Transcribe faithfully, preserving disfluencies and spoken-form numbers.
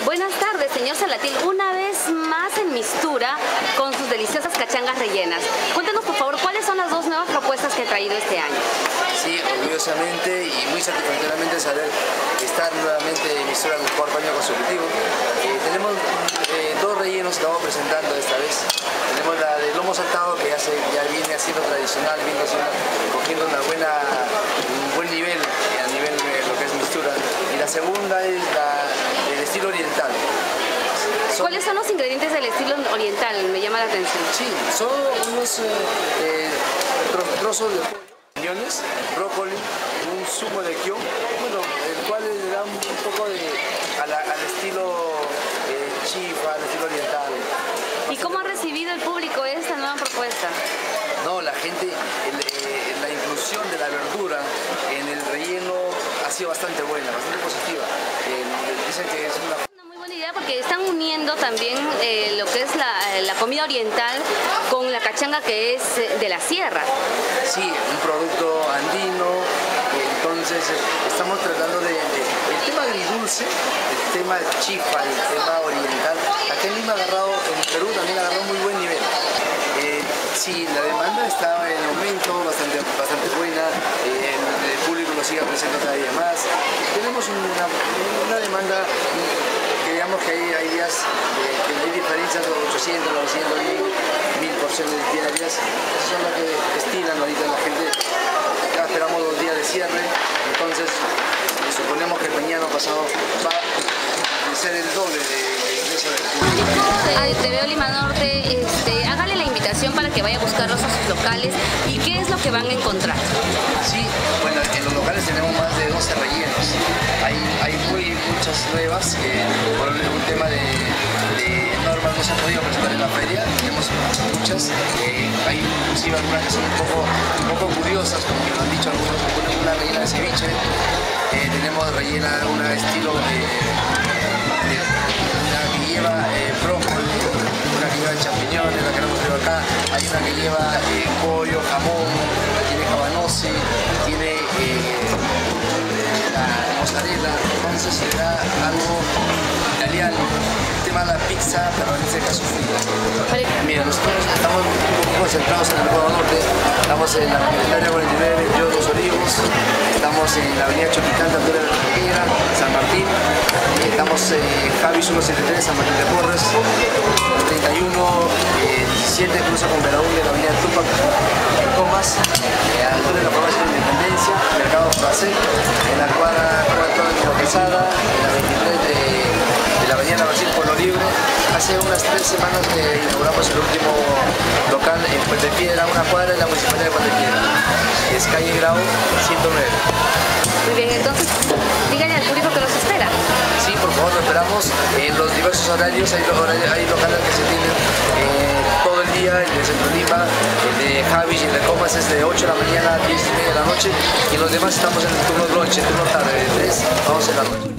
Buenas tardes, señor Salatil. Una vez más en Mistura con sus deliciosas cachangas rellenas. Cuéntenos, por favor, ¿cuáles son las dos nuevas propuestas que ha traído este año? Sí, orgullosamente y muy satisfactoriamente saber estar nuevamente en Mistura en el cuarto año consecutivo. Eh, tenemos eh, dos rellenos que estamos presentando esta vez. Tenemos la de lomo saltado, que ya, se, ya viene siendo tradicional, viene siendo, cogiendo una buena, un buen nivel a nivel de lo que es Mistura. Y la segunda es la del estilo oriental. Son... ¿Cuáles son los ingredientes del estilo oriental? Me llama la atención. Sí, son unos eh, eh, tro trozos de pollo, piñones, brócoli, un zumo de kion, bueno, el cual le da un poco de, a la, al estilo eh, chifa, al estilo oriental. ¿Y cómo ha recibido el público esta nueva propuesta? No, la gente, el, eh, la inclusión de la verdura en el relleno ha sido bastante buena, bastante positiva. Eh, dicen que es una... porque están uniendo también eh, lo que es la, la comida oriental con la cachanga que es de la sierra. Sí, un producto andino, entonces estamos tratando de, de el tema agridulce, el tema chifa, el tema oriental. Acá en Lima ha agarrado, en Perú también ha agarrado muy buen nivel. Eh, sí, la demanda está en aumento, bastante, bastante buena, eh, el, el público lo sigue apreciando cada día más. Tenemos una, una demanda... Digamos que hay, hay días eh, que hay diferencias de ochocientos, novecientos, mil porciones diarias. Eso son lo que estilan ahorita la gente. Ya esperamos dos días de cierre, entonces suponemos que el mañana pasado va a ser el doble de ingreso del público. De T V Lima Norte, este, hágale la invitación para que vaya a buscarlos a sus locales. ¿Y qué es lo que van a encontrar? Sí, bueno, en los locales tenemos más de doce rellenos. Hay, hay muy, muchas nuevas que por un tema de, de normas no se han podido presentar en la feria. Tenemos muchas, eh, hay inclusive algunas que son un poco, un poco curiosas, como me lo han dicho algunos, una rellena de ceviche, eh, tenemos rellena una estilo de, de una que lleva eh, brócoli, una que lleva champiñones, la que hemos traído acá, hay una que lleva eh, pollo, jamón, tiene cabanossi, tiene eh, la mozzarella, entonces le da algo italiano. El tema de la pizza, pero en este caso frita. Mira, nosotros estamos un poco concentrados en el Ecuador Norte, estamos en la Universitaria cuarenta y nueve, veintidós Los Olivos, estamos en la avenida Chopicanta, Antonio de Reguera, San Martín, estamos en Javis ciento setenta y tres, San Martín de Porres, treinta y uno, diecisiete, cruza con Verón de la avenida Tupac, en Comas, eh, a la altura de la farmacia de Independencia, Mercado Frase, en la cuadra cuatro de la Quesada, en la veintitrés de, de la avenida Brasil Pueblo Libre. Hace unas tres semanas que inauguramos el último local en Puente Piedra, una cuadra de la Municipalidad de Puente Piedra, que es calle Grau ciento nueve. Muy bien, entonces díganle al público que los espera. Sí, por favor, lo esperamos en los diversos horarios. Hay, hay locales que se tienen eh, todo el día, el de Centro Lima, el de Javis y el de Comas es de ocho de la mañana a diez y media de la noche, y los demás estamos en el turno de lunch, el turno tarde, de tres a once de la noche.